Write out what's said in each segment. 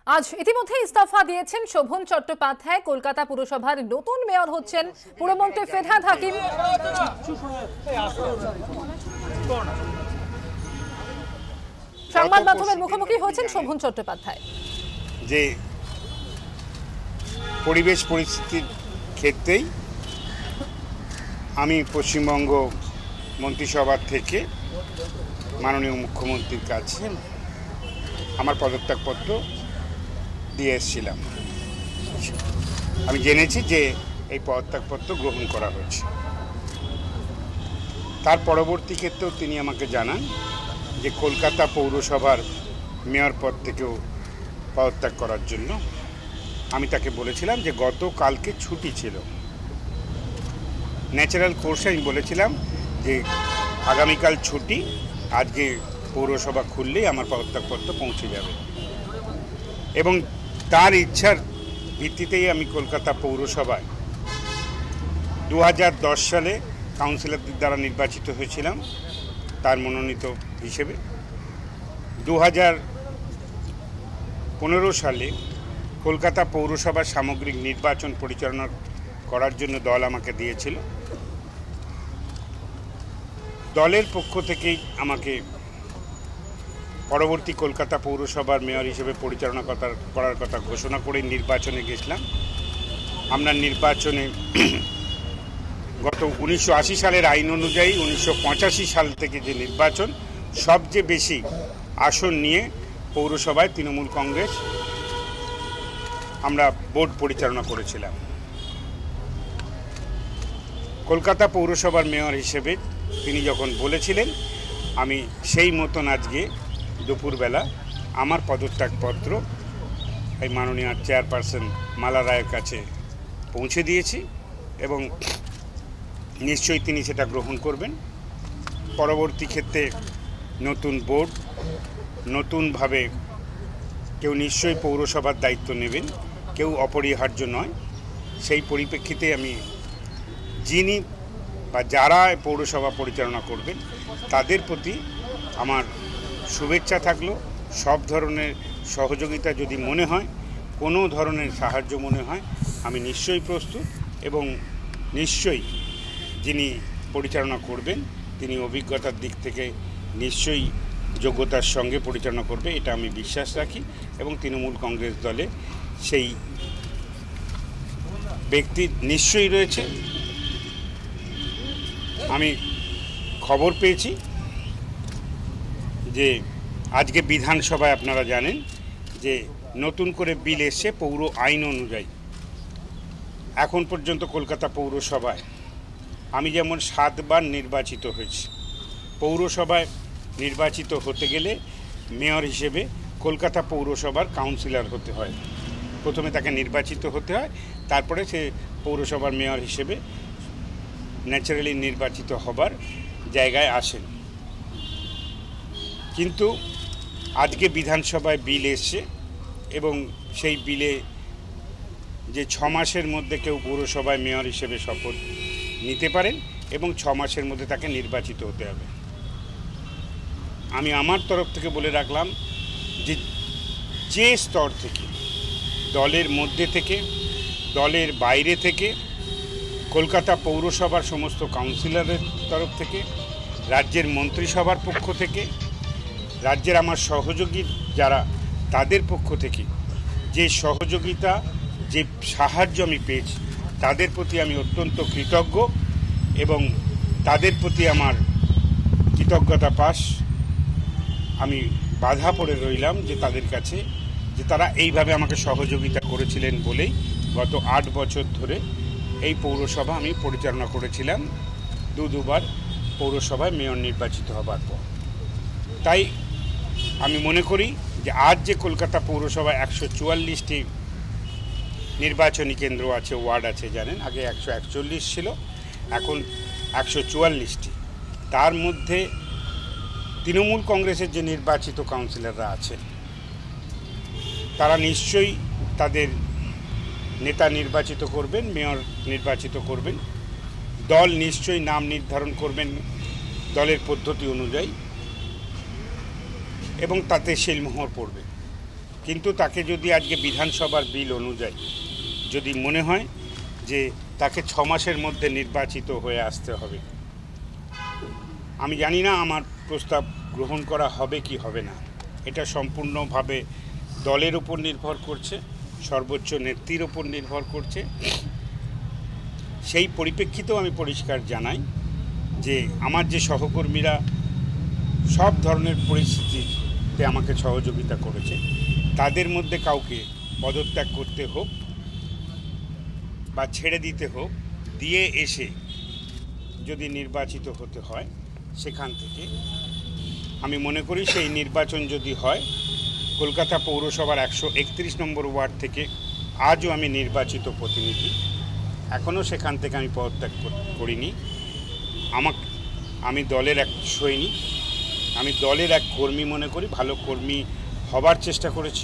আজ ইতিমধ্যে ইস্তফা দিয়েছেন শোভন চট্টোপাধ্যায়। কলকাতা পুরসভার নতুন মেয়র হচ্ছেন পুরমন্ত্রী ফেরহাদ হাকিম। সংবাদ মাধ্যমের মুখোমুখি হয়েছেন শোভন চট্টোপাধ্যায়। যে পরিবেশ পরিস্থিতির ক্ষেত্রেই আমি পশ্চিমবঙ্গ মন্ত্রিসভা থেকে মাননীয় মুখ্যমন্ত্রীর কাছে আমার পদত্যাগপত্র দিয়ে এসেছিলাম। আমি জেনেছি যে এই পদত্যাগপত্র গ্রহণ করা হয়েছে। তার পরবর্তী ক্ষেত্রেও তিনি আমাকে জানান যে কলকাতা পৌরসভার মেয়র পদ থেকেও পদত্যাগ করার জন্য। আমি তাকে বলেছিলাম যে গতকালকে ছুটি ছিল, ন্যাচারাল কোর্সে আমি বলেছিলাম যে আগামীকাল ছুটি, আজকে পৌরসভা খুললেই আমার পদত্যাগপত্র পৌঁছে যাবে। এবং তার ইচ্ছার ভিত্তিতেই আমি কলকাতা পৌরসভায় 2010 সালে কাউন্সিলরদের দ্বারা নির্বাচিত হয়েছিলাম তার মনোনীত হিসেবে। 2015 সালে কলকাতা পৌরসভার সামগ্রিক নির্বাচন পরিচালনা করার জন্য দল আমাকে দিয়েছিল। দলের পক্ষ থেকেই আমাকে পরবর্তী কলকাতা পৌরসভার মেয়র হিসেবে পরিচালনা করার কথা ঘোষণা করে নির্বাচনে গেছিলাম। আমরা নির্বাচনে গত 1980 সালের আইন অনুযায়ী 1985 সাল থেকে যে নির্বাচন, সবচেয়ে বেশি আসন নিয়ে পৌরসভায় তৃণমূল কংগ্রেস আমরা বোর্ড পরিচালনা করেছিলাম। কলকাতা পৌরসভার মেয়র হিসেবে তিনি যখন বলেছিলেন, আমি সেই মতন আজকে দুপুরবেলা আমার পদত্যাগপত্র এই মাননীয় চেয়ারপারসন মালা রায়ের কাছে পৌঁছে দিয়েছি এবং নিশ্চয়ই তিনি সেটা গ্রহণ করবেন। পরবর্তী ক্ষেত্রে নতুন বোর্ড, নতুনভাবে কেউ নিশ্চয়ই পৌরসভার দায়িত্ব নেবেন, কেউ অপরিহার্য নয়। সেই পরিপ্রেক্ষিতে আমি যিনি বা যারা পৌরসভা পরিচালনা করবেন তাদের প্রতি আমার শুভেচ্ছা থাকলো। সব ধরনের সহযোগিতা যদি মনে হয়, কোনো ধরনের সাহায্য মনে হয়, আমি নিশ্চয়ই প্রস্তুত। এবং নিশ্চয়ই যিনি পরিচালনা করবেন তিনি অভিজ্ঞতার দিক থেকে নিশ্চয়ই যোগ্যতার সঙ্গে পরিচালনা করবে, এটা আমি বিশ্বাস রাখি। এবং তৃণমূল কংগ্রেস দলে সেই ব্যক্তি নিশ্চয়ই রয়েছে। আমি খবর পেয়েছি যে আজকে বিধানসভায় আপনারা জানেন যে নতুন করে বিল এসছে পৌর আইন অনুযায়ী। এখন পর্যন্ত কলকাতা পৌরসভায় আমি যেমন 7 বার নির্বাচিত হয়েছি। পৌরসভায় নির্বাচিত হতে গেলে মেয়র হিসেবে কলকাতা পৌরসভার কাউন্সিলর হতে হয়। প্রথমে তাকে নির্বাচিত হতে হয়, তারপরে সে পৌরসভার মেয়র হিসেবে ন্যাচারালি নির্বাচিত হবার জায়গায় আসেন। কিন্তু আজকে বিধানসভায় বিল এসছে এবং সেই বিলে যে 6 মাসের মধ্যে কেউ পৌরসভায় মেয়র হিসেবে শপথ নিতে পারেন এবং 6 মাসের মধ্যে তাকে নির্বাচিত হতে হবে। আমি আমার তরফ থেকে বলে রাখলাম যে যে স্তর থেকে, দলের মধ্যে থেকে, দলের বাইরে থেকে, কলকাতা পৌরসভার সমস্ত কাউন্সিলরের তরফ থেকে, রাজ্যের মন্ত্রিসভার পক্ষ থেকে, রাজ্যের আমার সহযোগী যারা তাদের পক্ষ থেকে যে সহযোগিতা, যে সাহায্য আমি পেয়েছি তাদের প্রতি আমি অত্যন্ত কৃতজ্ঞ এবং তাদের প্রতি আমার কৃতজ্ঞতা পাশ আমি বাধা পড়ে রইলাম যে তাদের কাছে, যে তারা এইভাবে আমাকে সহযোগিতা করেছিলেন বলেই গত 8 বছর ধরে এই পৌরসভা আমি পরিচালনা করেছিলাম দুবার পৌরসভায় মেয়র নির্বাচিত হবার পর। তাই আমি মনে করি যে আজ যে কলকাতা পৌরসভায় 144টি নির্বাচনী কেন্দ্র আছে, ওয়ার্ড আছে, জানেন আগে 141 ছিল, এখন 144টি। তার মধ্যে তৃণমূল কংগ্রেসের যে নির্বাচিত কাউন্সিলররা আছেন তারা নিশ্চয়ই তাদের নেতা নির্বাচিত করবেন, মেয়র নির্বাচিত করবেন। দল নিশ্চয়ই নাম নির্ধারণ করবেন দলের পদ্ধতি অনুযায়ী এবং তাতে শিলমোহর পড়বে। কিন্তু তাকে যদি আজকে বিধানসভার বিল অনুযায়ী যদি মনে হয় যে তাকে 6 মাসের মধ্যে নির্বাচিত হয়ে আসতে হবে, আমি জানি না আমার প্রস্তাব গ্রহণ করা হবে কি হবে না। এটা সম্পূর্ণভাবে দলের উপর নির্ভর করছে, সর্বোচ্চ নেত্রীর উপর নির্ভর করছে। সেই পরিপ্রেক্ষিতেও আমি পরিষ্কার জানাই যে আমার যে সহকর্মীরা সব ধরনের পরিস্থিতিতে আমাকে সহযোগিতা করেছে, তাদের মধ্যে কাউকে পদত্যাগ করতে হোক বা ছেড়ে দিতে হোক, দিয়ে এসে যদি নির্বাচিত হতে হয় সেখান থেকে আমি মনে করি সেই নির্বাচন যদি হয়, কলকাতা পৌরসভার 131 নম্বর ওয়ার্ড থেকে আজও আমি নির্বাচিত প্রতিনিধি, এখনও সেখান থেকে আমি পদত্যাগ করিনি। আমি দলের এক সৈনিক, আমি দলের এক কর্মী মনে করি, ভালো কর্মী হবার চেষ্টা করেছি।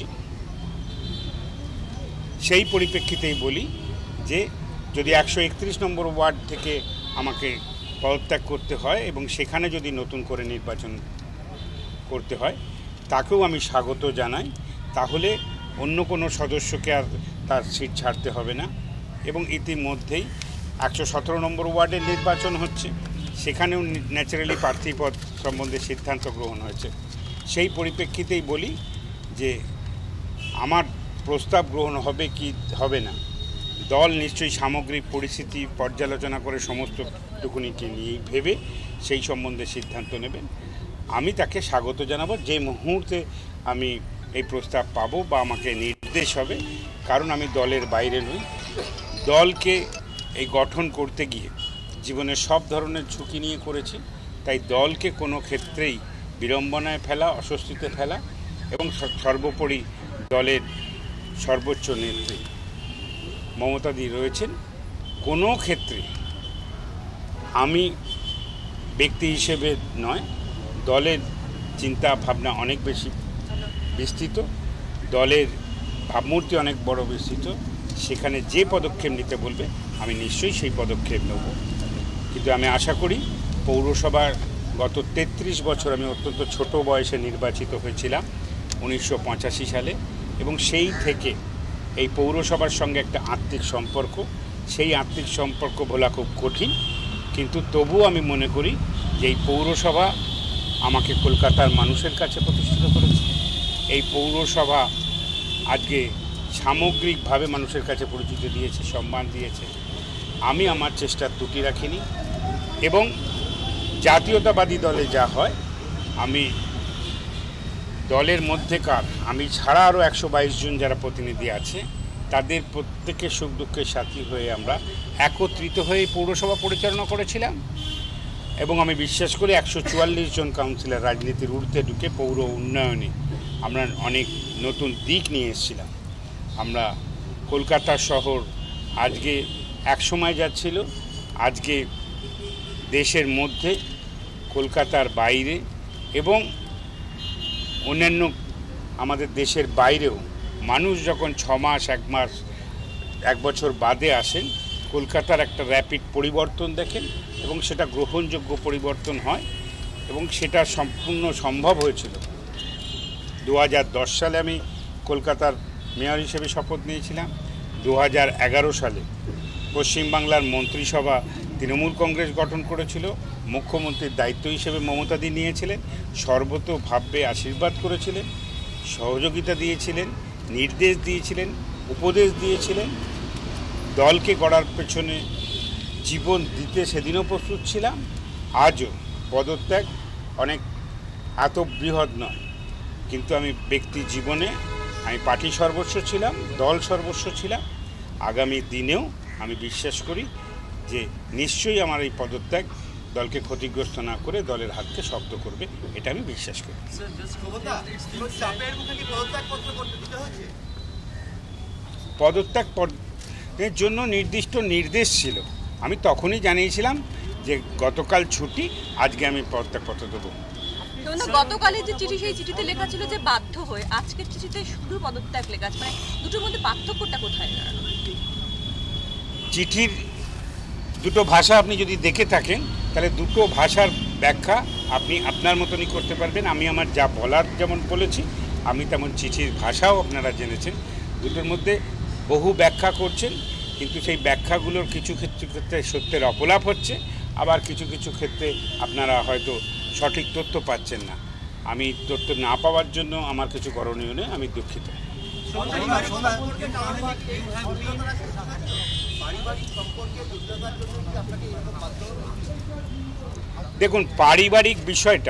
সেই পরিপ্রেক্ষিতেই বলি যে যদি 131 নম্বর ওয়ার্ড থেকে আমাকে পদত্যাগ করতে হয় এবং সেখানে যদি নতুন করে নির্বাচন করতে হয়, তাকেও আমি স্বাগত জানাই। তাহলে অন্য কোনো সদস্যকে আর তার সিট ছাড়তে হবে না। এবং ইতিমধ্যেই 117 নম্বর ওয়ার্ডের নির্বাচন হচ্ছে, সেখানেও ন্যাচারালি প্রার্থী পদ সম্বন্ধে সিদ্ধান্ত গ্রহণ হয়েছে। সেই পরিপ্রেক্ষিতেই বলি যে আমার প্রস্তাব গ্রহণ হবে কি হবে না, দল নিশ্চয়ই সামগ্রিক পরিস্থিতি পর্যালোচনা করে সমস্তটুকুনিকে নিয়ে ভেবে সেই সম্বন্ধে সিদ্ধান্ত নেবেন। আমি তাকে স্বাগত জানাবো যে মুহূর্তে আমি এই প্রস্তাব পাবো বা আমাকে নির্দেশ হবে, কারণ আমি দলের বাইরে নই। দলকে এই গঠন করতে গিয়ে জীবনের সব ধরনের ঝুঁকি নিয়ে করেছি, তাই দলকে কোনো ক্ষেত্রেই বিড়ম্বনায় ফেলা, অস্বস্তিতে ফেলা এবং সর্বোপরি দলের সর্বোচ্চ নেত্রী মমতাদি রয়েছেন, কোনো ক্ষেত্রে আমি ব্যক্তি হিসেবে নয়, দলের চিন্তা ভাবনা অনেক বেশি বিস্তৃত, দলের ভাবমূর্তি অনেক বড় বিস্তৃত। সেখানে যে পদক্ষেপ নিতে বলবে আমি নিশ্চয়ই সেই পদক্ষেপ নেব। কিন্তু আমি আশা করি পৌরসভার গত 33 বছর আমি অত্যন্ত ছোট বয়সে নির্বাচিত হয়েছিলাম 1985 সালে, এবং সেই থেকে এই পৌরসভার সঙ্গে একটা আত্মিক সম্পর্ক, সেই আত্মিক সম্পর্ক ভোলা খুব কঠিন। কিন্তু তবুও আমি মনে করি যে এই পৌরসভা আমাকে কলকাতার মানুষের কাছে প্রতিষ্ঠিত করেছে। এই পৌরসভা আজকে সামগ্রিকভাবে মানুষের কাছে পরিচিতি দিয়েছে, সম্মান দিয়েছে। আমি আমার চেষ্টার ত্রুটি রাখিনি এবং জাতীয়তাবাদী দলে যা হয়, আমি দলের মধ্যেকার আমি ছাড়া আরও 122 জন যারা প্রতিনিধি আছে, তাদের প্রত্যেকের সুখ দুঃখের সাথী হয়ে আমরা একত্রিত হয়ে পৌরসভা পরিচালনা করেছিলাম। এবং আমি বিশ্বাস করি 144 জন কাউন্সিলর রাজনীতির ঊর্ধ্বে ঢুকে পৌর উন্নয়নে আমরা অনেক নতুন দিক নিয়ে এসেছিলাম। আমরা কলকাতা শহর আজকে একসময় যাচ্ছিল, আজকে দেশের মধ্যে, কলকাতার বাইরে এবং অন্যান্য আমাদের দেশের বাইরেও মানুষ যখন 6 মাস, 1 মাস, 1 বছর বাদে আসেন, কলকাতার একটা র্যাপিড পরিবর্তন দেখেন এবং সেটা গ্রহণযোগ্য পরিবর্তন হয়। এবং সেটা সম্পূর্ণ সম্ভব হয়েছিল 2010 সালে আমি কলকাতার মেয়র হিসেবে শপথ নিয়েছিলাম। 2011 সালে পশ্চিমবাংলার মন্ত্রিসভা তৃণমূল কংগ্রেস গঠন করেছিল, মুখ্যমন্ত্রীর দায়িত্ব হিসেবে মমতাদি নিয়েছিলেন, সর্বতোভাবে আশীর্বাদ করেছিলেন, সহযোগিতা দিয়েছিলেন, নির্দেশ দিয়েছিলেন, উপদেশ দিয়েছিলেন। দলকে গড়ার পেছনে জীবন দিতে সেদিনও প্রস্তুত ছিলাম। আজও পদত্যাগ অনেক এত বৃহৎ নয়, কিন্তু আমি ব্যক্তি জীবনে আমি পার্টি সর্বস্ব ছিলাম, দল সর্বস্ব ছিলাম। আগামী দিনেও আমি বিশ্বাস করি যে নিশ্চয়ই আমার এই পদত্যাগ দলকে ক্ষতিগ্রস্ত না করে দলের হাতকে শক্ত করবে, এটা আমি বিশ্বাস করি। পদত্যাগের জন্য নির্দিষ্ট নির্দেশ ছিল, আমি তখনই জানিয়েছিলাম যে গতকাল ছুটি, আজকে আমি পদত্যাগপত্র দেবো। গতকালের যে চিঠি, সেই চিঠিতে লেখা ছিল যে বাধ্য হয়ে, আজকের চিঠিতে শুধু পদত্যাগ লেখা আছে, মানে দুটোর মধ্যে পার্থক্যটা কোথায়? চিঠির দুটো ভাষা আপনি যদি দেখে থাকেন, তাহলে দুটো ভাষার ব্যাখ্যা আপনি আপনার মতনই করতে পারবেন। আমি আমার যা বলার যেমন বলেছি, আমি তেমন চিঠির ভাষাও আপনারা জেনেছেন। দুটোর মধ্যে বহু ব্যাখ্যা করছেন, কিন্তু সেই ব্যাখ্যাগুলোর কিছু ক্ষেত্রে সত্যের অপলাপ হচ্ছে, আবার কিছু কিছু ক্ষেত্রে আপনারা হয়তো সঠিক তথ্য পাচ্ছেন না। আমি তথ্য না পাওয়ার জন্য আমার কিছু করণীয় নেই, আমি দুঃখিত। দেখুন, পারিবারিক বিষয়টা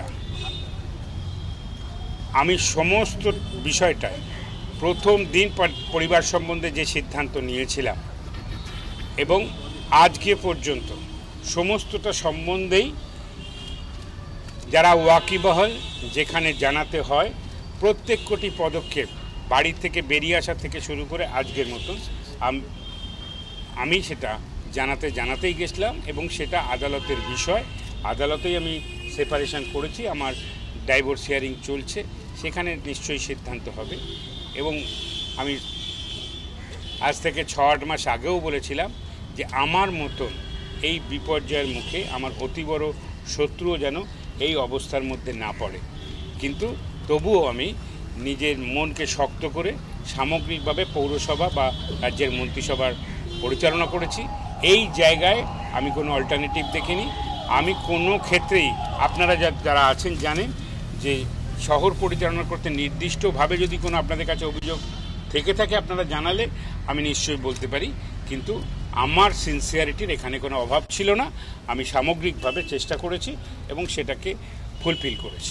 আমি সমস্ত বিষয়টায় প্রথম দিন পরিবার সম্বন্ধে যে সিদ্ধান্ত নিয়েছিলাম এবং আজকে পর্যন্ত সমস্তটা সম্বন্ধেই যারা ওয়াকিবহাল, যেখানে জানাতে হয় প্রত্যেকটি পদক্ষেপ বাড়ি থেকে বেরিয়ে আসা থেকে শুরু করে আজকের মতন আমি সেটা জানাতেই গেছিলাম এবং সেটা আদালতের বিষয়। আদালতেই আমি সেপারেশন করেছি, আমার ডাইভোর্স হিয়ারিং চলছে, সেখানে নিশ্চয়ই সিদ্ধান্ত হবে। এবং আমি আজ থেকে 6-8 মাস আগেও বলেছিলাম যে আমার মতন এই বিপর্যয়ের মুখে আমার অতি বড় শত্রুও যেন এই অবস্থার মধ্যে না পড়ে। কিন্তু তবুও আমি নিজের মনকে শক্ত করে সামগ্রিকভাবে পৌরসভা বা রাজ্যের মন্ত্রিসভার পরিচালনা করেছি। এই জায়গায় আমি কোনো অল্টারনেটিভ দেখিনি। আমি কোনো ক্ষেত্রেই, আপনারা যারা আছেন জানেন যে শহর পরিচালনা করতে নির্দিষ্টভাবে যদি কোনো আপনাদের কাছে অভিযোগ থেকে থাকে আপনারা জানালে আমি নিশ্চয়ই বলতে পারি, কিন্তু আমার সিনসিয়ারিটির এখানে কোনো অভাব ছিল না। আমি সামগ্রিকভাবে চেষ্টা করেছি এবং সেটাকে ফুলফিল করেছি।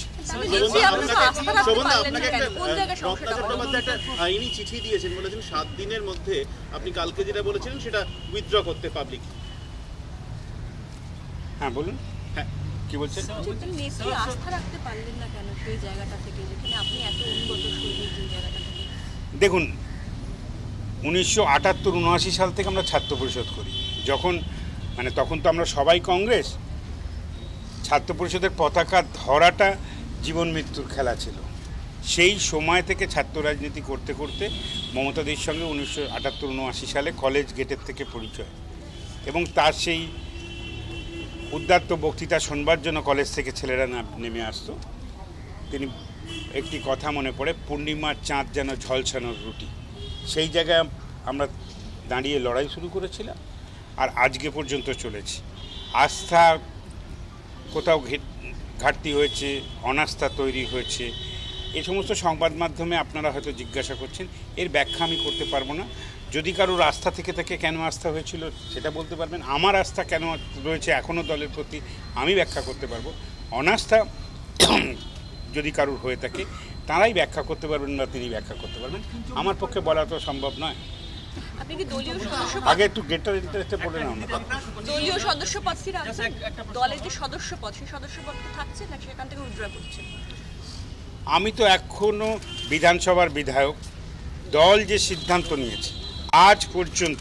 আইনি চিঠি দিয়েছেন, বলেছেন 7 দিনের মধ্যে আপনি কালকে যেটা বলেছিলেন সেটা উইথড্র করতে পাবলিক। হ্যাঁ বলুন, হ্যাঁ কি বলছেন? আস্থা রাখতে পারলেন না কেন সেই জায়গাটা থেকে, যেখানে আপনি এত উন্নত শৈলীর যে জায়গাটা থেকে? দেখুন, 1978-79 সাল থেকে আমরা ছাত্র পরিষদ করি। তখন তো আমরা সবাই কংগ্রেস। ছাত্র পরিষদের পতাকা ধরাটা জীবন মৃত্যুর খেলা ছিল। সেই সময় থেকে ছাত্র রাজনীতি করতে করতে মমতাদির সঙ্গে 1978-79 সালে কলেজ গেটের থেকে পরিচয়, এবং তার সেই উদ্দাত্ত বক্তৃতা শোনবার জন্য কলেজ থেকে ছেলেরা নেমে আসতো। তিনি একটি কথা মনে পড়ে, পূর্ণিমার চাঁদ যেন ঝলসানোর রুটি। সেই জায়গায় আমরা দাঁড়িয়ে লড়াই শুরু করেছিলাম আর আজকে পর্যন্ত চলেছি। আস্থা কোথাও ঘাটতি হয়েছে, অনাস্থা তৈরি হয়েছে, এই সমস্ত সংবাদ মাধ্যমে আপনারা হয়তো জিজ্ঞাসা করছেন, এর ব্যাখ্যা আমি করতে পারবো না। যদি কারোর আস্থা থেকে থাকে কেন আস্থা হয়েছিল সেটা বলতে পারবেন। আমার আস্থা কেন রয়েছে এখনও দলের প্রতি আমি ব্যাখ্যা করতে পারবো। অনাস্থা যদি কারোর হয়ে থাকে তারাই ব্যাখ্যা করতে পারবেন বা তিনি ব্যাখ্যা করতে পারবেন, আমার পক্ষে বলা তো সম্ভব নয়। আপনি কি দলীয় সদস্য আগে একটু গেটটার ইন্টারেস্টে পড়ে নাও না। দলীয় সদস্য পদ কি রাখছেন? দলের যে সদস্য পদ, সেই সদস্য পদ কি থাকছে না সেখান থেকে উইথড্র করছেন? আমি তো এখনো বিধানসভার বিধায়ক। দল যে সিদ্ধান্ত নিয়েছে আজ পর্যন্ত,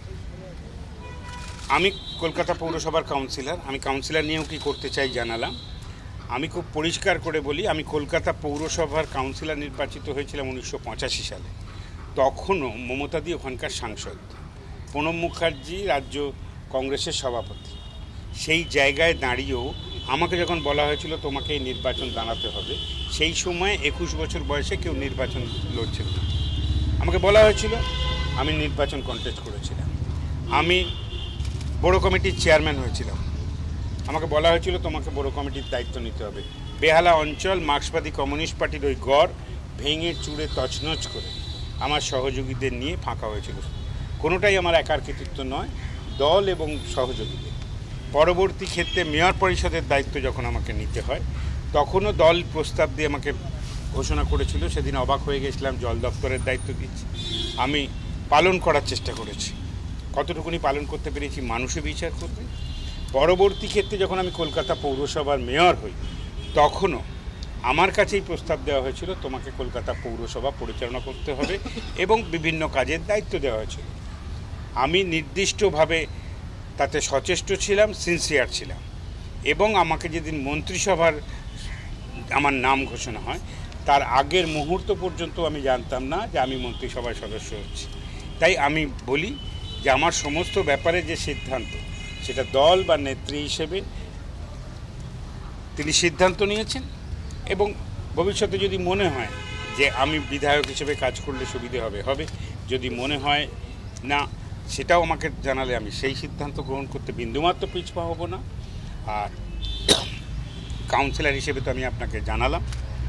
আমি কলকাতা পৌরসভার কাউন্সিলর, আমি কাউন্সিলর নিয়েও কি করতে চাই জানালাম। আমি খুব পরিষ্কার করে বলি, আমি কলকাতা পৌরসভার কাউন্সিলর নির্বাচিত হয়েছিলাম 1985 সালে। তখনও মমতাদি ওখানকার সাংসদ, প্রণব মুখার্জি রাজ্য কংগ্রেসের সভাপতি। সেই জায়গায় দাঁড়িয়েও আমাকে যখন বলা হয়েছিল তোমাকে এই নির্বাচন দাঁড়াতে হবে, সেই সময় 21 বছর বয়সে কেউ নির্বাচন লড়ছিল না। আমাকে বলা হয়েছিল, আমি নির্বাচন কন্টেস্ট করেছিলাম। আমি বড় কমিটির চেয়ারম্যান হয়েছিলাম। আমাকে বলা হয়েছিল তোমাকে বড় কমিটির দায়িত্ব নিতে হবে। বেহালা অঞ্চল মার্ক্সবাদী কমিউনিস্ট পার্টির ওই গড় ভেঙে চুড়ে তছনছ করে আমার সহযোগীদের নিয়ে ফাঁকা হয়েছিল। কোনোটাই আমার একার কৃতিত্ব নয়, দল এবং সহযোগীদের। পরবর্তী ক্ষেত্রে মেয়র পরিষদের দায়িত্ব যখন আমাকে নিতে হয়, তখনও দল প্রস্তাব দিয়ে আমাকে ঘোষণা করেছিল। সেদিন অবাক হয়ে গেছিলাম, জল দপ্তরের দায়িত্ব দিচ্ছি। আমি পালন করার চেষ্টা করেছি, কতটুকুনি পালন করতে পেরেছি মানুষে বিচার করবে। পরবর্তী ক্ষেত্রে যখন আমি কলকাতা পৌরসভার মেয়র হই, তখনও আমার কাছেই প্রস্তাব দেওয়া হয়েছিল তোমাকে কলকাতা পৌরসভা পরিচালনা করতে হবে এবং বিভিন্ন কাজের দায়িত্ব দেওয়া হয়েছিল। আমি নির্দিষ্টভাবে তাতে সচেষ্ট ছিলাম, সিনসিয়ার ছিলাম, এবং আমাকে যেদিন মন্ত্রিসভার আমার নাম ঘোষণা হয় তার আগের মুহূর্ত পর্যন্ত আমি জানতাম না যে আমি মন্ত্রিসভার সদস্য হচ্ছি। তাই আমি বলি যে আমার সমস্ত ব্যাপারে যে সিদ্ধান্ত, সেটা দল বা নেত্রী হিসেবে তিনি সিদ্ধান্ত নিয়েছেন, এবং ভবিষ্যতে যদি মনে হয় যে আমি বিধায়ক হিসেবে কাজ করলে সুবিধে হবে, যদি মনে হয় না সেটাও আমাকে জানালে আমি সেই সিদ্ধান্ত গ্রহণ করতে বিন্দুমাত্র পিছপা হব না। আর কাউন্সিলর হিসেবে তো আমি আপনাকে জানালাম।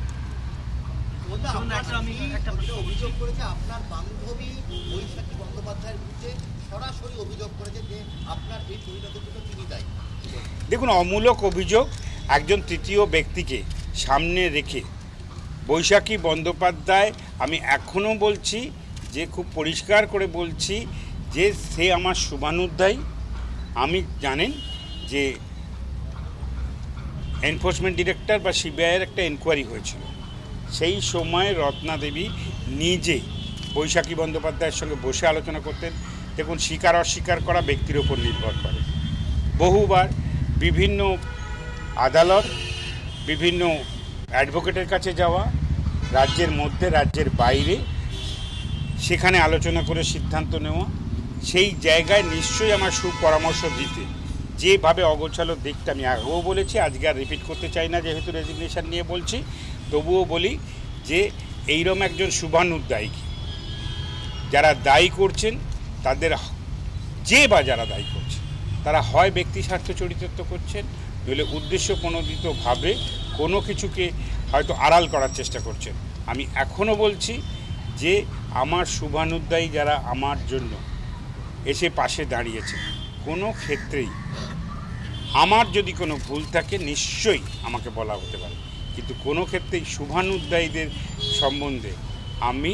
অভিযোগ করেছে আপনার বান্ধবী বৈশাখী বন্দ্যোপাধ্যায়ের বিরুদ্ধে, সরাসরি অভিযোগ করেছে যে আপনার এই পরিণতির জন্য তিনি দায়ী। দেখুন, অমূলক অভিযোগ একজন তৃতীয় ব্যক্তিকে সামনে রেখে বৈশাখী বন্দ্যোপাধ্যায়, আমি এখনও বলছি যে খুব পরিষ্কার করে বলছি যে সে আমার শুভানুধ্যায়ী। আমি জানেন যে এনফোর্সমেন্ট ডিরেক্টর বা সিবিআইয়ের একটা এনকোয়ারি হয়েছিল, সেই সময় রত্না দেবী নিজে বৈশাখী বন্দ্যোপাধ্যায়ের সঙ্গে বসে আলোচনা করতেন। দেখুন, স্বীকার অস্বীকার করা ব্যক্তির ওপর নির্ভর করে। বহুবার বিভিন্ন আদালত, বিভিন্ন অ্যাডভোকেটের কাছে যাওয়া, রাজ্যের মধ্যে রাজ্যের বাইরে, সেখানে আলোচনা করে সিদ্ধান্ত নেওয়া, সেই জায়গায় নিশ্চয়ই আমার সুপরামর্শ দিতে যেভাবে অগোছালো দিকটা আমি আগেও বলেছি, আজকে আর রিপিট করতে চাই না যেহেতু রেজিগনেশন নিয়ে বলছি, তবুও বলি যে এইরকম একজন শুভানুধ্যায়ী যারা দায়ী করছেন তাদের যারা দায়ী করছেন তারা হয় ব্যক্তি স্বার্থ চরিতার্থ করছেন, নইলে উদ্দেশ্য প্রণোদিতভাবে কোনো কিছুকে হয়তো আড়াল করার চেষ্টা করছেন। আমি এখনও বলছি যে আমার শুভানুধ্যায়ী যারা আমার জন্য এসে পাশে দাঁড়িয়েছে, কোনো ক্ষেত্রেই আমার যদি কোনো ভুল থাকে নিশ্চয়ই আমাকে বলা হতে পারে, কিন্তু কোনো ক্ষেত্রেই শুভানুধ্যায়ীদের সম্বন্ধে আমি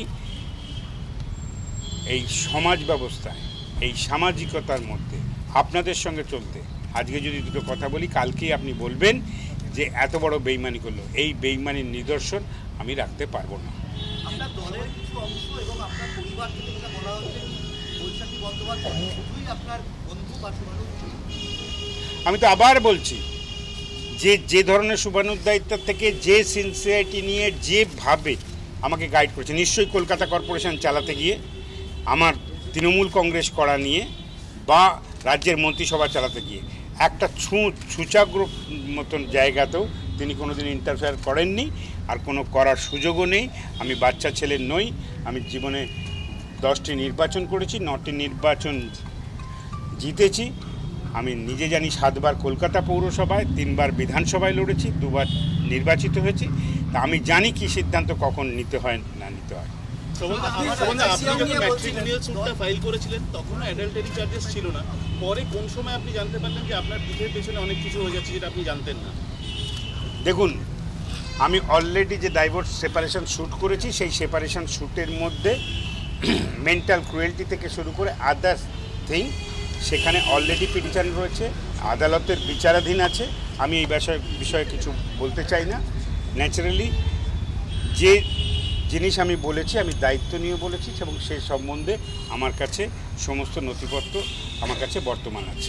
এই সমাজ ব্যবস্থায়, এই সামাজিকতার মধ্যে আপনাদের সঙ্গে চলতে আজকে যদি দুটো কথা বলি, কালকেই আপনি বলবেন যে এত বড় বেইমানি করলো, এই বেইমানির নিদর্শন আমি রাখতে পারবো না। আপনার দলের কিছু অংশ এবং আপনার পরিবার থেকে যেটা বলা হচ্ছে বৈশাখী বন্দ্যোপাধ্যায় শুধুই আপনার বন্ধু বা শুভানুধ্যায়ী। আমি তো আবার বলছি যে ধরনের শুভানুধ্যায়িত্ব থেকে, যে সিনসিয়ারিটি নিয়ে, যেভাবে আমাকে গাইড করেছে, নিশ্চয়ই কলকাতা কর্পোরেশন চালাতে গিয়ে, আমার তৃণমূল কংগ্রেস করা নিয়ে, বা রাজ্যের মন্ত্রিসভা চালাতে গিয়ে একটা ছুঁচাগ্র মতন জায়গাতেও তিনি কোনোদিন ইন্টারফেয়ার করেননি, আর কোনো করার সুযোগও নেই। আমি বাচ্চা ছেলে নই, আমি জীবনে 10টি নির্বাচন করেছি, 9টি নির্বাচন জিতেছি। আমি নিজে জানি 7 বার কলকাতা পৌরসভায়, 3 বার বিধানসভায় লড়েছি, 2 বার নির্বাচিত হয়েছি। তা আমি জানি কি সিদ্ধান্ত কখন নিতে হয় না নিতে হয়। আপনি যখন ম্যাট্রিমোনিয়াল স্যুটটা ফাইল করেছিলেন তখন অ্যাডাল্টারি চার্জেস ছিল না, পরে কোন সময় আপনি জানতে পারলেন যে আপনার পিঠের পেছনে অনেক কিছু হয়ে যাচ্ছে যেটা আপনি জানতেন না? দেখুন, আমি অলরেডি যে ডাইভোর্স সেপারেশন শ্যুট করেছি, সেই সেপারেশন শ্যুটের মধ্যে মেন্টাল ক্রুয়েলটি থেকে শুরু করে আদার্স থিং সেখানে অলরেডি পিটিশন রয়েছে, আদালতের বিচারাধীন আছে। আমি এই বিষয়ে কিছু বলতে চাই না। ন্যাচারালি যে জিনিস আমি বলেছি, আমি দায়িত্ব নিয়ে বলেছি, এবং সেই সম্বন্ধে আমার কাছে সমস্ত নথিপত্র আমার কাছে বর্তমান আছে।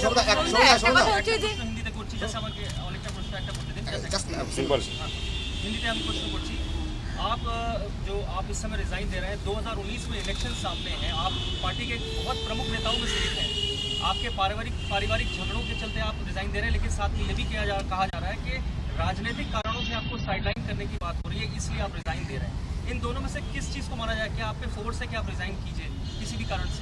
आप जो आप इस समय रिजाइन दे रहे हैं, 2019 में इलेक्शन सामने हैं, आप पार्टी के बहुत प्रमुख नेताओं में से एक हैं। आपके पारिवारिक झगड़ों के चलते आप रिजाइन दे रहे हैं, लेकिन साथ में ये भी कहा जा रहा है कि राजनीतिक कारणों से आपको साइडलाइन करने की बात हो रही है, इसलिए आप रिजाइन दे रहे हैं। इन दोनों में से किस चीज़ को माना जाए? क्या आप पे फोर्स है कि आप रिजाइन कीजिए किसी भी कारण से?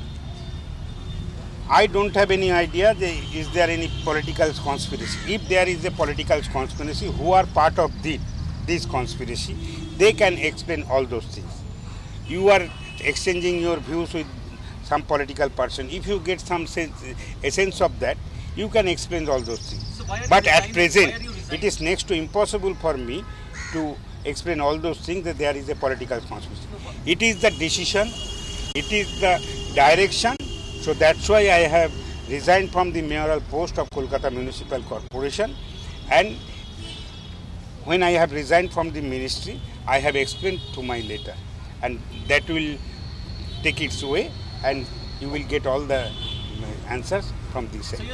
I don't have any idea is there any political conspiracy. If there is a political conspiracy, who are part of this conspiracy, they can explain all those things. You are exchanging your views with some political person. If you get some sense of that, you can explain all those things. So but at present, it is next to impossible for me to explain all those things that there is a political conspiracy. It is the decision, it is the direction. So that's why I have resigned from the mayoral post of Kolkata Municipal Corporation, and when I have resigned from the ministry, I have explained to my letter, and that will take its way, and you will get all the answers from this end.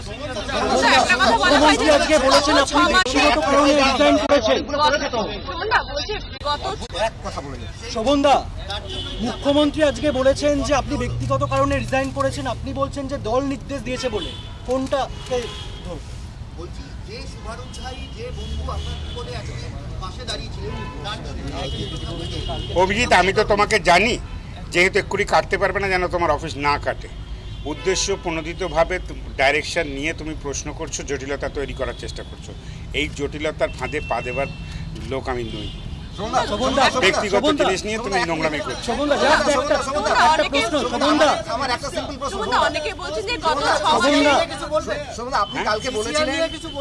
শোভনদা, মুখ্যমন্ত্রী আজকে বলেছেন যে আপনি ব্যক্তিগত কারণে resign করেছেন, আপনি বলছেন যে দল নির্দেশ দিয়েছে বলে, কোনটা? বলছি যে শুভানুধ্যায়ী, যে বন্ধু আপনার বিপদে আজকে পাশে দাঁড়িয়েছিলেন তার জন্য অভিজিৎ, আমি তো তোমাকে জানি, যেহেতু এক্ষুনি কাটতে পারবে না যেন তোমার অফিস না কাটে। উদ্দেশ্য প্রণোদিতভাবে ডাইরেকশন নিয়ে তুমি প্রশ্ন করছো, জটিলতা তৈরি করার চেষ্টা করছো। এই জটিলতার ফাঁদে পা দেবার লোক আমি নই। ব্যক্তিগত জিনিস নিয়ে তুমি নোংরামি করছো। অনেকে বলছেন যে গত 6 মাসে আপনি কালকে বলেছিলেন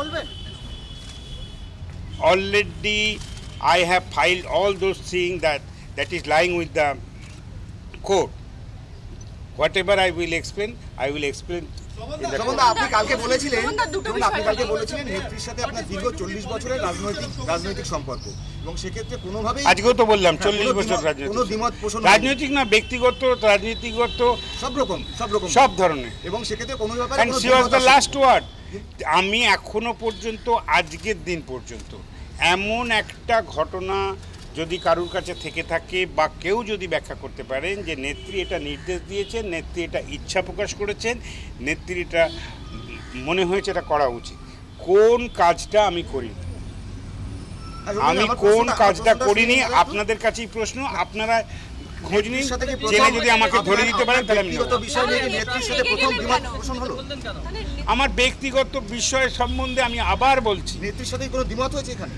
Already I have filed all those things that is lying with the court. Whatever I will explain in the court. আপনি কালকে বলেছিলেন দুটো আপনি কালকে বলেছিলেন নেত্রীর সাথে আপনার দীর্ঘ 40 বছরের রাজনৈতিক সম্পর্ক এবং সেক্ষেত্রে কোনোভাবেই আজকেও তো বললাম 40 বছর কোনো দ্বিমত পোষণ রাজনৈতিক না, ব্যক্তিগত, রাজনীতিগত, সব রকম সব ধরনের। এবং সেক্ষেত্রে কোনো ব্যাপারে And she was the last word. আমি এখনো পর্যন্ত, আজকের দিন পর্যন্ত এমন একটা ঘটনা যদি কারুর কাছে থেকে থাকে বা কেউ যদি ব্যাখ্যা করতে পারেন যে নেত্রী এটা নির্দেশ দিয়েছেন, নেত্রী এটা ইচ্ছা প্রকাশ করেছেন, নেত্রী এটা মনে হয়েছে এটা করা উচিত, কোন কাজটা আমি করিনি, আমি কোন কাজটা করিনি, আপনাদের কাছেই প্রশ্ন। আপনারা খোঁজ নিন, জেনে যদি আমাকে ধরে দিতে পারেন তাহলে আমি নেব। বিষয় নিয়ে নেত্রীর সাথে প্রথম দ্বিমত পোষণ হলো আমার ব্যক্তিগত বিষয় সম্বন্ধে আমি আবার বলছি, নেত্রীর সাথে কোনো দ্বিমত হয়েছে এখানে?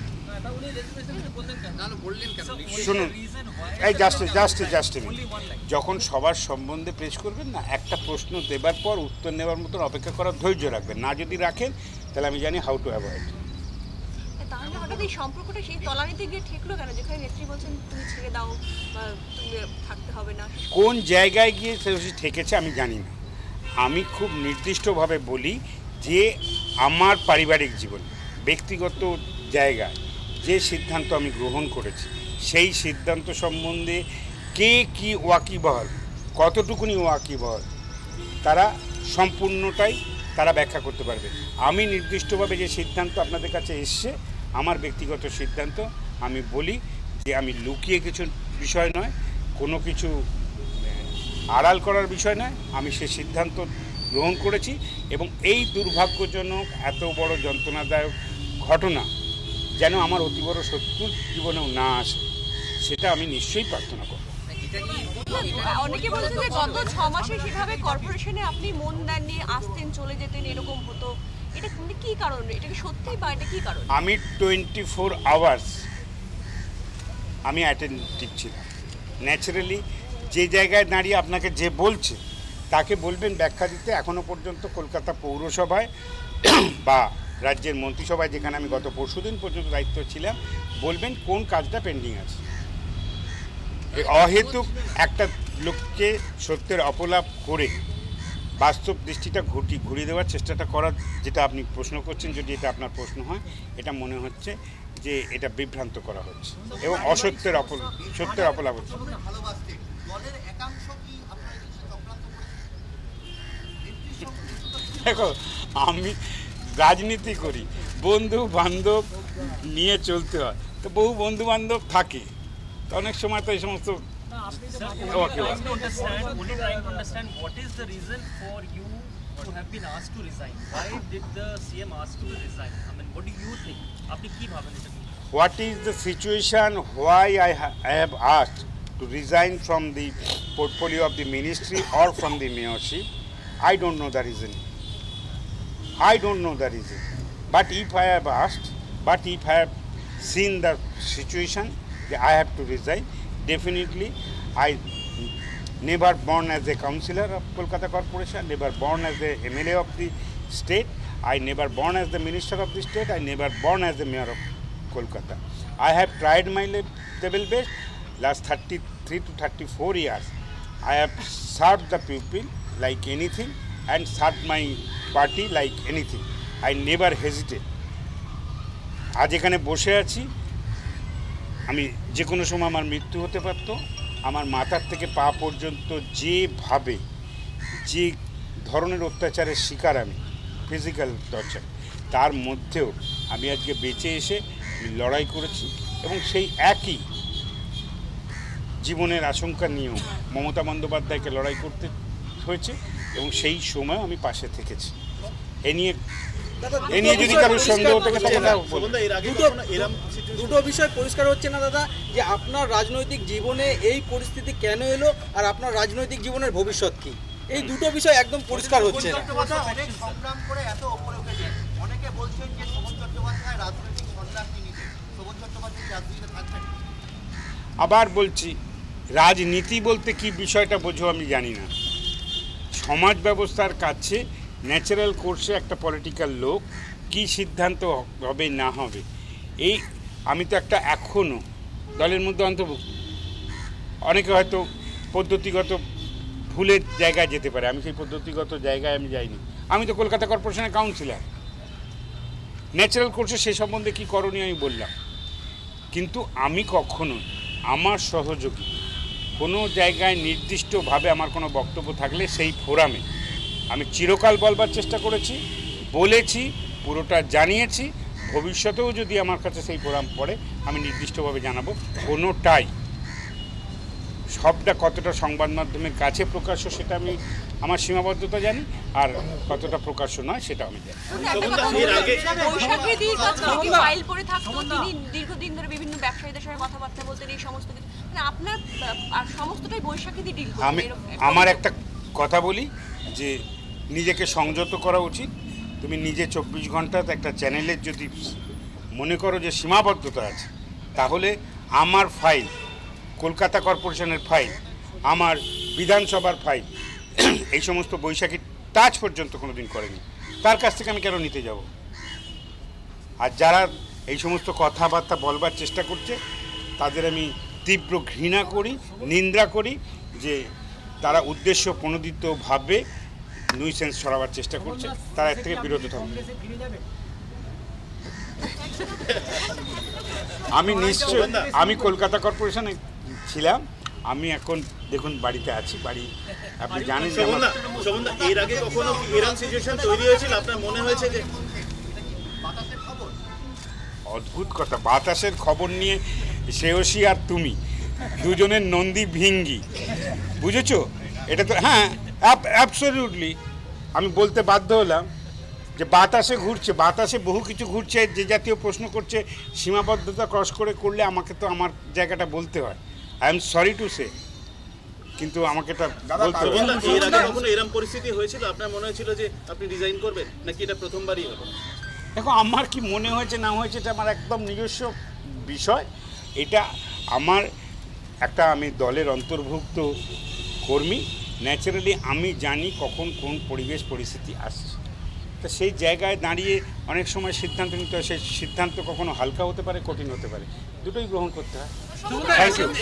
শুনুন, এই জাস্ট যখন সবার সম্বন্ধে পেশ করবেন না, একটা প্রশ্ন দেবার পর উত্তর নেবার মতন অপেক্ষা করার ধৈর্য রাখবেন। না যদি রাখেন তাহলে আমি জানি হাউ টু অ্যাভয়েড। তাহলে হঠাৎ এই সম্পর্কটা সেই তলানিতে গিয়ে ঠেকলো কেন, যেখানে নেত্রী বলছেন তুমি ছেড়ে দাও বা তুমি থাকতে হবে না? কোন জায়গায় গিয়ে সে ঠেকেছে আমি জানি না। আমি খুব নির্দিষ্টভাবে বলি যে আমার পারিবারিক জীবন, ব্যক্তিগত জায়গায় যে সিদ্ধান্ত আমি গ্রহণ করেছি সেই সিদ্ধান্ত সম্বন্ধে কে কি ওয়াকিবহাল, কতটুকুনি ওয়াকিবহাল, তারা সম্পূর্ণটাই তারা ব্যাখ্যা করতে পারবে। আমি নির্দিষ্টভাবে যে সিদ্ধান্ত আপনাদের কাছে এসছে আমার ব্যক্তিগত সিদ্ধান্ত, আমি বলি যে আমি লুকিয়ে কিছু বিষয় নয়, কোনো কিছু আড়াল করার বিষয় নয়, আমি সে সিদ্ধান্ত গ্রহণ করেছি এবং এই দুর্ভাগ্যজনক এত বড় যন্ত্রণাদায়ক ঘটনা যেন আমার অতি বড় শত্রুর জীবনেও না আসে, সেটা আমি নিশ্চয়ই প্রার্থনা করব। অনেকে বলছেন যে গত 6 মাসে সেভাবে কর্পোরেশনে আপনি মন দেননি, আসতেন চলে যেতেন, এরকম হতো, এটা কি কারণ? এটা কি সত্যি বা এটা কি কারণ? আমি 24 আওয়ার্স আমি অ্যাটেন্টিভ ছিলাম। ন্যাচারালি যে জায়গায় দাঁড়িয়ে আপনাকে যে বলছে তাকে বলবেন ব্যাখ্যা দিতে। এখনও পর্যন্ত কলকাতা পৌরসভায় বা রাজ্যের মন্ত্রিসভায়, যেখানে আমি গত পরশুদিন পর্যন্ত দায়িত্ব ছিলাম, বলবেন কোন কাজটা পেন্ডিং আছে। অহেতুক একটা লোককে সত্যের অপলাপ করে বাস্তব দৃষ্টিটা ঘুরিয়ে দেওয়ার চেষ্টাটা করার, যেটা আপনি প্রশ্ন করছেন, যদি এটা আপনার প্রশ্ন হয়, এটা মনে হচ্ছে যে এটা বিভ্রান্ত করা হচ্ছে এবং সত্যের অপলাপ হচ্ছে। দেখো, আমি রাজনীতি করি, বন্ধু বান্ধব নিয়ে চলতে হয়, তো বহু বন্ধু বান্ধব থাকে, তো অনেক সময় তো এই সমস্ত Only trying to understand what is the reason for you to have been asked to resign. Why did the CM ask you to resign? I mean, what do you think? আপনি কি ভাবেন এটা? What is the situation why I have asked to resign from the portfolio of the ministry or from the mayorship? I don't know the reason. But if I have asked, if I have seen the situation that I have to resign, definitely I never born as a councillor of Kolkata Corporation, never born as a MLA of the state, I never born as the minister of the state, I never born as the mayor of Kolkata. I have tried my level best. Last 33 to 34 years I have served the people like anything and served my party like anything. I never hesitate. আজ এখানে বসে আছি, আমি যে কোনো সময় আমার মৃত্যু হতে পারত। আমার মাথার থেকে পা পর্যন্ত যেভাবে যে ধরনের অত্যাচারের শিকার আমি, ফিজিক্যাল টর্চার, তার মধ্যেও আমি আজকে বেঁচে এসে লড়াই করেছি এবং সেই একই জীবনের আশঙ্কা নিয়েও মমতা বন্দ্যোপাধ্যায়কে লড়াই করতে হয়েছে এবং সেই সময় আমি পাশে থেকেছি। এ নিয়ে এ নিয়ে যদি কারোর সন্দেহ থেকে থাকে তা বলুন। শোভনদা, এর আগে কখনো এরম দুটো বিষয় পরিষ্কার হচ্ছে না দাদা, যে আপনার রাজনৈতিক জীবনে এই পরিস্থিতি কেন এলো আর আপনার রাজনৈতিক জীবনের ভবিষ্যৎ কি, এই দুটো বিষয় একদম পরিষ্কার হচ্ছে না। অনেক সংগ্রাম করে এত উপরে উঠেছে, অনেকে বলছেন যে শোভন চট্টোপাধ্যায় রাজনৈতিক সন্ন্যাসী নিতে, শোভন চট্টোপাধ্যায় রাজনীতিতে থাকবেন। আবার বলছি, রাজনীতি বলতে কি বিষয়টা বোঝো আমি জানি না। সমাজ ব্যবস্থার কাছে ন্যাচারাল কোর্সে একটা পলিটিক্যাল লোক কি সিদ্ধান্ত হবে না হবে, এই আমি তো একটা এখনও দলের মধ্যে অন্তর্ভুক্ত। অনেকে হয়তো পদ্ধতিগত ভুলের জায়গায় যেতে পারে, আমি সেই পদ্ধতিগত জায়গায় আমি যাইনি। আমি তো কলকাতা কর্পোরেশনের কাউন্সিলর, ন্যাচারাল কোর্সে সে সম্বন্ধে কী করণীয় আমি বললাম। কিন্তু আমি কখনো আমার সহযোগী কোনো জায়গায় নির্দিষ্টভাবে আমার কোনো বক্তব্য থাকলে সেই ফোরামে আমি চিরকাল বলবার চেষ্টা করেছি, বলেছি, পুরোটা জানিয়েছি। ভবিষ্যতেও যদি আমার কাছে সেই ফোরাম পড়ে আমি নির্দিষ্টভাবে জানাবো। কোনোটাই সবটা কতটা সংবাদ মাধ্যমের কাছে প্রকাশ্য সেটা আমি আমার সীমাবদ্ধতা জানি, আর কতটা প্রকাশ্য নয় সেটা আমি জানি। বৈশাখীদির কাছে কি ফাইল পড়ে থাকতো, তিনি দীর্ঘদিন ধরে বিভিন্ন ব্যবসায়ীদের সঙ্গে কথাবার্তা বলতেন, এই সমস্ত কিছু মানে আপনার আর সমস্তটাই বৈশাখীদি ডিল করতেন। আমি আমার একটা কথা বলি যে নিজেকে সংযত করা উচিত। তুমি নিজে 24 ঘন্টাতে একটা চ্যানেলের যদি মনে করো যে সীমাবদ্ধতা আছে, তাহলে আমার ফাইল, কলকাতা কর্পোরেশনের ফাইল, আমার বিধানসভার ফাইল, এই সমস্ত বৈশাখী টাচ পর্যন্ত কোনোদিন করেনি, তার কাছ থেকে আমি কেন নিতে যাব? আর যারা এই সমস্ত কথাবার্তা বলবার চেষ্টা করছে তাদের আমি তীব্র ঘৃণা করি, নিন্দা করি, যে তারা উদ্দেশ্য প্রণোদিতভাবে নুইসেন্স ছড়াবার চেষ্টা করছে, তারা এর থেকে বিরত থাকবে। আমি নিশ্চয়, আমি কলকাতা কর্পোরেশনে ছিলাম, আমি এখন দেখুন বাড়িতে আছি। বাড়ি আপনি জানেন যে শোভনদা, এর আগে কখনো কি এরকম সিচুয়েশন তৈরি হয়েছিল আপনার মনে হয়েছে যে বাতাসের খবর? অদ্ভুত কথা, বাতাসের খবর নিয়ে শ্রেয়সী আর তুমি দুজনের নন্দী ভিঙ্গি, বুঝেছো? এটা তো হ্যাঁ অ্যাবসলিউটলি আমি বলতে বাধ্য হলাম যে বাতাসে ঘুরছে, বাতাসে বহু কিছু ঘুরছে। যে জাতীয় প্রশ্ন করছে সীমাবদ্ধতা ক্রস করে করলে আমাকে তো আমার জায়গাটা বলতে হয়। I am sorry to say, কিন্তু আমাকে এটা বলতে হবে। এর আগে কখনো এরকম পরিস্থিতি হয়েছিল আপনার মনে হয়েছিল যে আপনি রিজাইন করবেন, নাকি এটা প্রথমবারই হলো? দেখো, আমার কি মনে হয়েছে না হয়েছে এটা আমার একদম নিজস্ব বিষয়। এটা আমার একটা, আমি দলের অন্তর্ভুক্ত কর্মী, ন্যাচারালি আমি জানি কখন কোন পরিবেশ পরিস্থিতি আসছে। তো সেই জায়গায় দাঁড়িয়ে অনেক সময় সিদ্ধান্ত নিতে হয়। সেই সিদ্ধান্ত কখনো হালকা হতে পারে, কঠিন হতে পারে, দুটোই গ্রহণ করতে হয়। Thank you.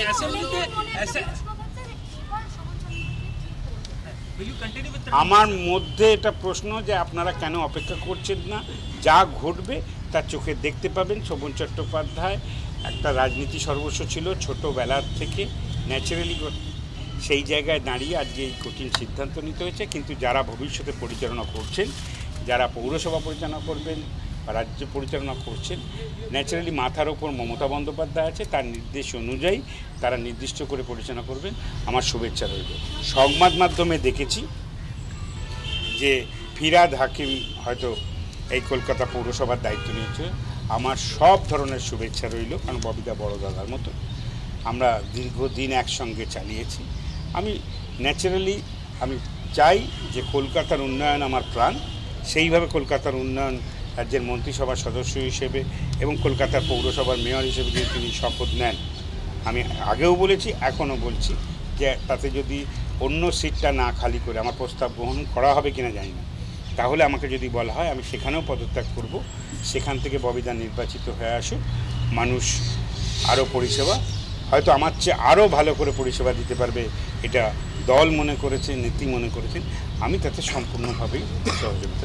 আমার মধ্যে এটা প্রশ্ন যে আপনারা কেন অপেক্ষা করছেন না, যা ঘটবে তার চোখে দেখতে পাবেন। শোভন চট্টোপাধ্যায় একটা রাজনীতি সর্বস্ব ছিল ছোটোবেলার থেকে, ন্যাচারালি সেই জায়গায় দাঁড়িয়ে আজকে এই কঠিন সিদ্ধান্ত নিতে হয়েছে। কিন্তু যারা ভবিষ্যতে পরিচালনা করছেন, যারা পৌরসভা পরিচালনা করবেন বা রাজ্য পরিচালনা করছেন, ন্যাচারালি মাথার ওপর মমতা বন্দ্যোপাধ্যায় আছে, তার নির্দেশ অনুযায়ী তারা নির্দিষ্ট করে পরিচালনা করবেন। আমার শুভেচ্ছা রইল। সংবাদ মাধ্যমে দেখেছি যে ফিরহাদ হাকিম হয়তো এই কলকাতা পৌরসভার দায়িত্ব নিয়েছে। আমার সব ধরনের শুভেচ্ছা রইল, কারণ ববিদা বড় দাদার মতো আমরা দীর্ঘদিন একসঙ্গে চালিয়েছি। আমি ন্যাচারালি আমি চাই যে কলকাতার উন্নয়ন আমার প্রাণ, সেইভাবে কলকাতার উন্নয়ন রাজ্যের মন্ত্রিসভার সদস্য হিসেবে এবং কলকাতার পৌরসভার মেয়র হিসেবে যদি তিনি শপথ নেন, আমি আগেও বলেছি এখনও বলছি যে তাতে যদি অন্য সিটটা না খালি করে আমার প্রস্তাব গ্রহণ করা হবে কিনা জানি না, তাহলে আমাকে যদি বলা হয় আমি সেখানেও পদত্যাগ করব। সেখান থেকে ববিদা নির্বাচিত হয়ে আসুক, মানুষ আরও পরিষেবা, হয়তো আমার চেয়ে আরও ভালো করে পরিষেবা দিতে পারবে, এটা দল মনে করেছে, নীতি মনে করেছেন। আমি তাতে সম্পূর্ণভাবেই সহযোগিতা।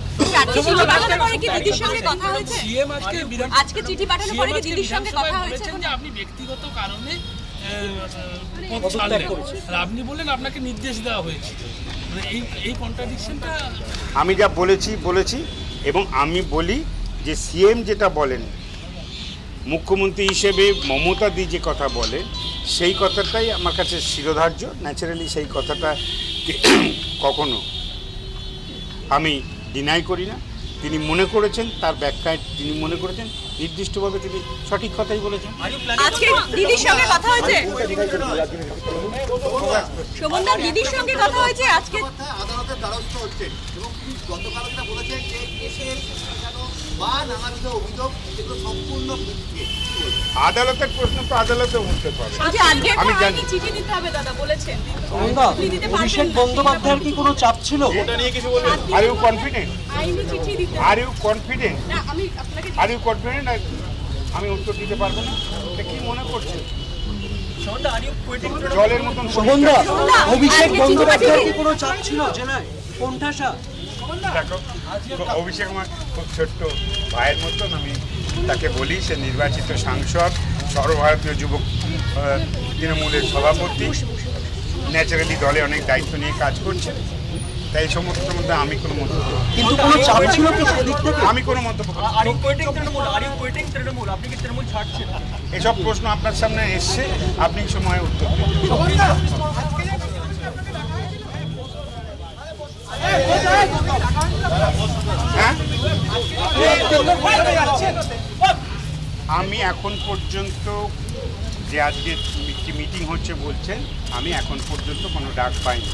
আজকে চিঠি পাঠানোর পরে কি দিদির সঙ্গে কথা হয়েছে? আপনি ব্যক্তিগত কারণে আপনি বললেন আপনাকে নির্দেশ দেওয়া হয়েছে, এই কন্ট্রাডিকশনটা আমি যা বলেছি এবং আমি বলি যে সিএম যেটা বলেন, মুখ্যমন্ত্রী হিসেবে মমতা দি যে কথা বলে, সেই কথাটাই আমার কাছে শিরোধার্য। ন্যাচারালি সেই কথাটা কখনো আমি ডিনাই করি না। তিনি মনে করেছেন, তার ব্যাখ্যায় তিনি মনে করেছেন নির্দিষ্টভাবে তিনি সঠিক কথাই বলেছেন। আজকে দিদির সঙ্গে কথা হয়েছে, শোভনদা দিদির সঙ্গে কথা হয়েছে আজকে আদালতের দ্বারস্থ হচ্ছে এবং গতকাল যেটা বলেছেন যে কেসের বা নানাবিধ অভিযোগ এগুলো সম্পূর্ণ মিথ্যে। আদালতের প্রশ্ন তো আদালতে উঠতে পারে। আমি জানি চিঠি দিতে হবে দাদা বলেছেন। অভিষেক বন্দ্যোপাধ্যায়ের কি কোনো চাপ ছিল? ওটা নিয়ে কিছু বলবেন? Are you confident? আইনি চিঠি দিতে আর ইউ কনফিডেন্ট? না আমি আপনাকে আর ইউ কনফিডেন্ট? আমি উত্তর দিতে পারবো না। এটা কি মনে করছেন? জলের মতন শোভনদা, অভিষেক বন্দ্যোপাধ্যায়ের কি কোনো চাপ ছিল জেলায়? কোণঠাসা? দেখো, অভিষেক আমার খুব ছোট্ট ভাইয়ের মতন। আমি তাকে বলি, সে নির্বাচিত সাংসদ, সর্বভারতীয় যুবক তৃণমূলের সভাপতি, ন্যাচারালি দলে অনেক দায়িত্ব নিয়ে কাজ করছে। তাই এই সমস্ত মধ্যে আমি কোনো মন্তব্য, কিন্তু কোনো চাপ ছিল কি সেদিক থেকে? আমি কোনো মন্তব্য করব না। এসব প্রশ্ন আপনার সামনে এসছে, আপনি সময় উত্তর দিন। হ্যাঁ, আমি এখন পর্যন্ত যে আজকে একটি মিটিং হচ্ছে বলছেন, আমি এখন পর্যন্ত কোনো ডাক পাইনি।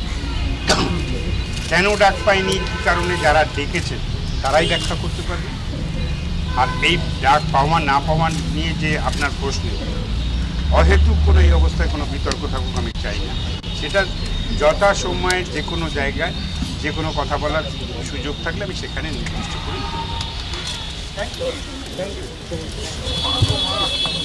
কেন ডাক পাইনি, কী কারণে, যারা ডেকেছেন তারাই ব্যাখ্যা করতে পারবে। আর এই ডাক পাওয়া না পাওয়া নিয়ে যে আপনার প্রশ্ন, অহেতুক কোনো এই অবস্থায় কোনো বিতর্ক থাকুক আমি চাই না। সেটা যথা সময়ে যে কোনো জায়গায় যে কোনো কথা বলার সুযোগ থাকলে আমি সেখানে নির্দিষ্ট করি। Thank you.